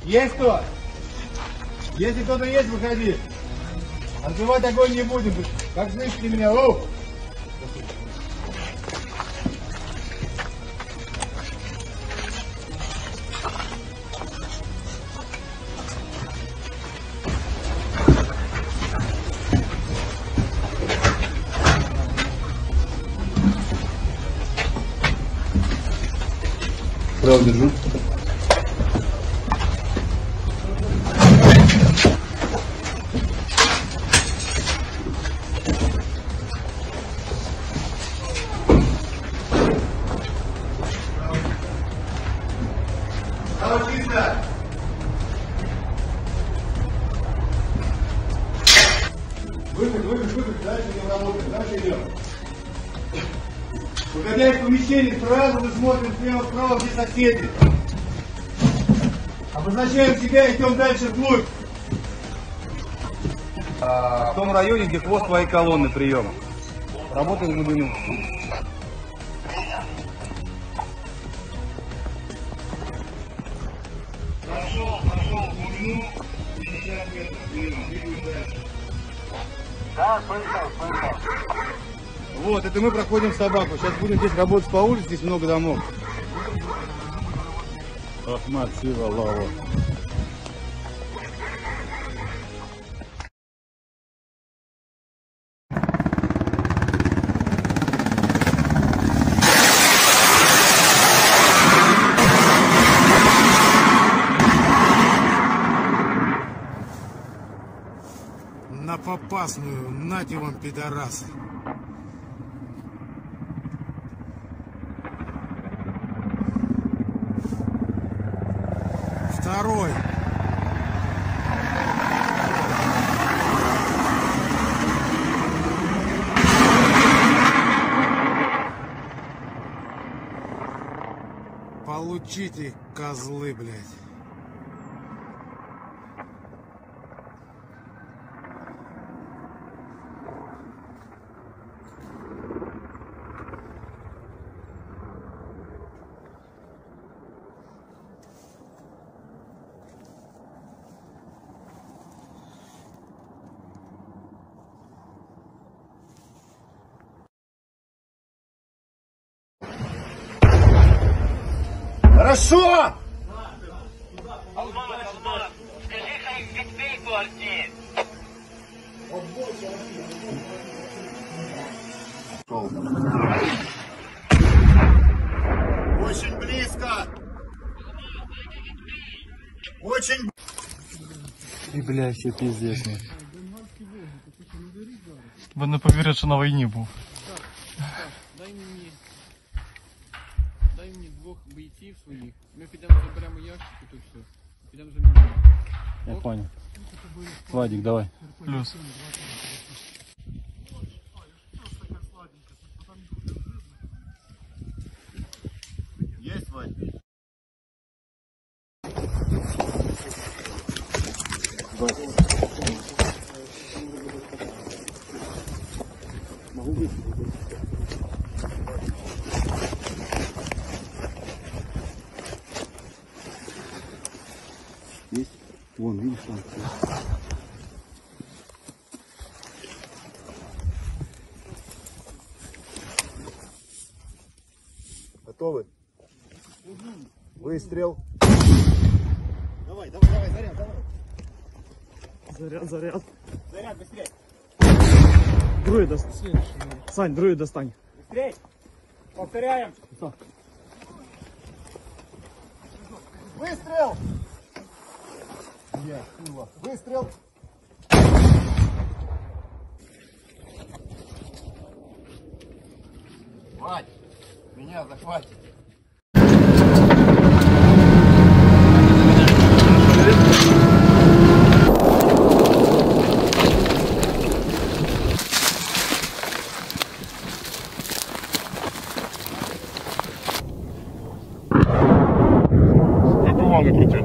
Есть кто? Если кто-то есть, выходи. Открывать огонь не будем. Как слышите меня? Оу! Право держу. Выход, дальше не работаем, дальше идем. Выходя из помещения, сразу мы смотрим слева-справа, где соседи. Обозначаем себя и идем дальше вглубь. В том районе, где хвост твоей колонны приема. Работаем в глубину. Пошел в глубину. 50 метров приема. Двигаем дальше. Да, слышал. Вот, это мы проходим собаку. Сейчас будем здесь работать по улице, здесь много домов. Ахмад Сива Лава. На попасную, нате вам, пидорасы. Второй. Получите, козлы, блядь. Хорошо! Скажи, хай відбійку арті. Очень близко! Очень... И, бля, все пиздец. Бо не повірять, що на війні був. Дай мені двох бійців своїх. Ми підемо заберемо ящики, то все. Підемо замінимо. Я понял. Владик, давай. Плюс. Есть, Вадь? Могу быть. Есть? Вон, видишь, там. Готовы? Выстрел. Давай, заряд, давай. Заряд. Заряд, быстрее. Друид достань. Сань, друид достань. Быстрее. Повторяем. Выстрел. Выстрел. Вать, меня захватит. Вибивали крути.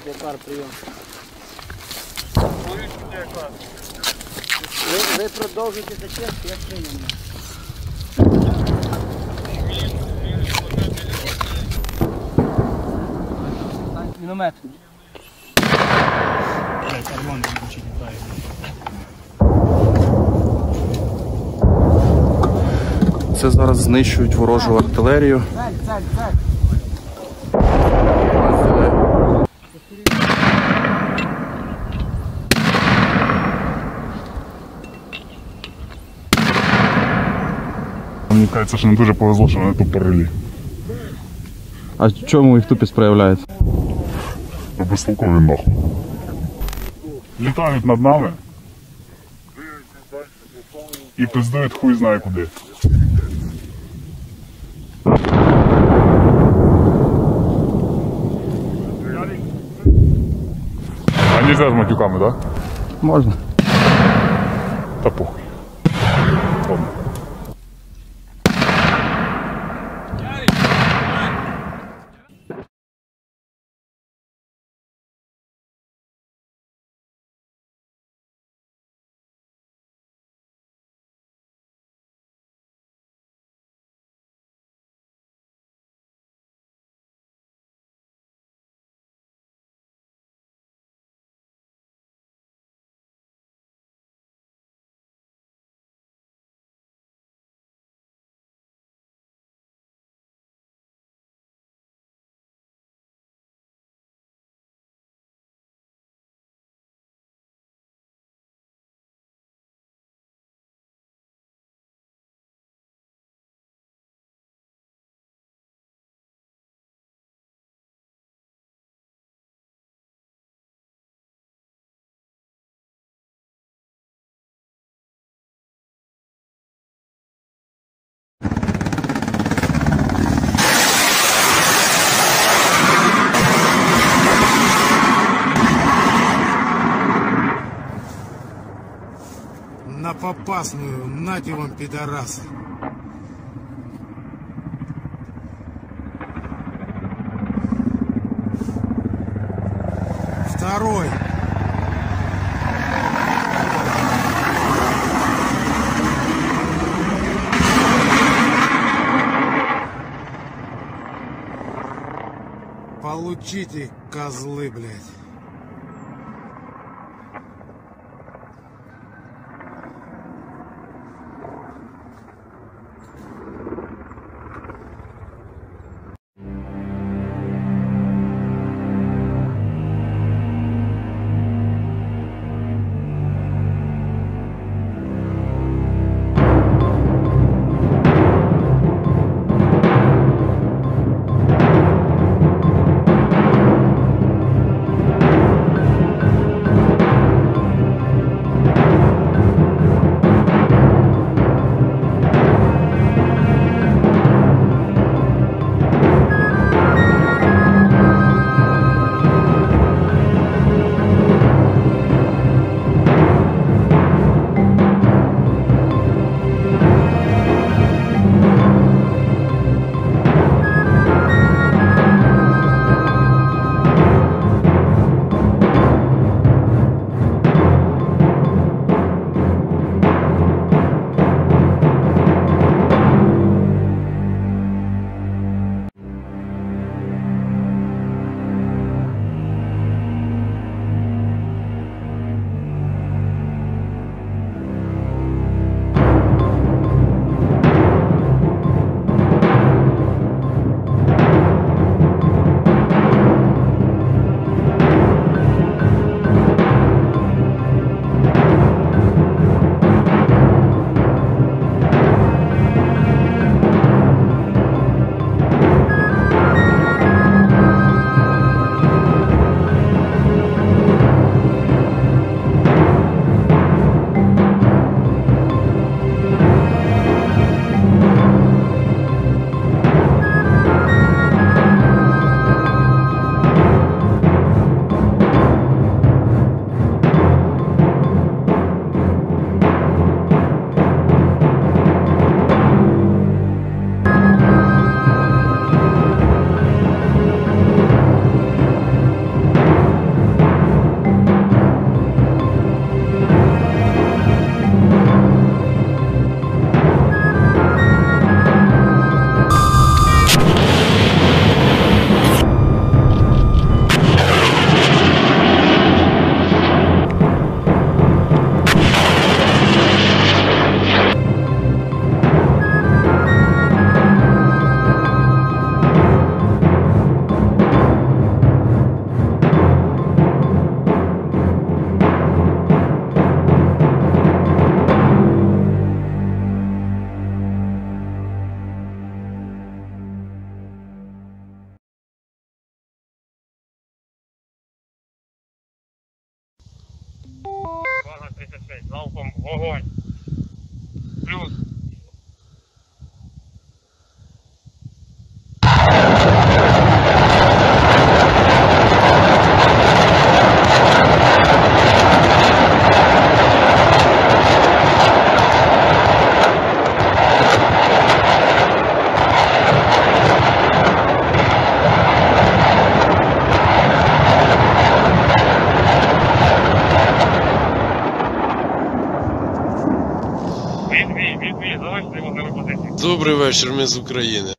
Якар, прийом. Ви продовжуєте зачистку, як прийняли. Міномет. Це зараз знищують ворожу артилерію. Мені кажеться, що не дуже повезло, що вони тут порили. А в чому їх тупість проявляється? Безтолкові нахуй. Літають над нами і пиздують хуй знає куди. А нельзя з матюками, так? Да? Можна. Та похуй. Ладно. На попасную, нате вам, пидорасы. Второй. Получите, козлы, блядь. 36, залпом вогонь. Плюс. Відбій, залиште його на позиції. Добрий вечір, ми з України.